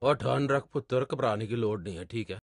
और ध्यान रख पुत्र, घबराने की लोड़ नहीं है, ठीक है।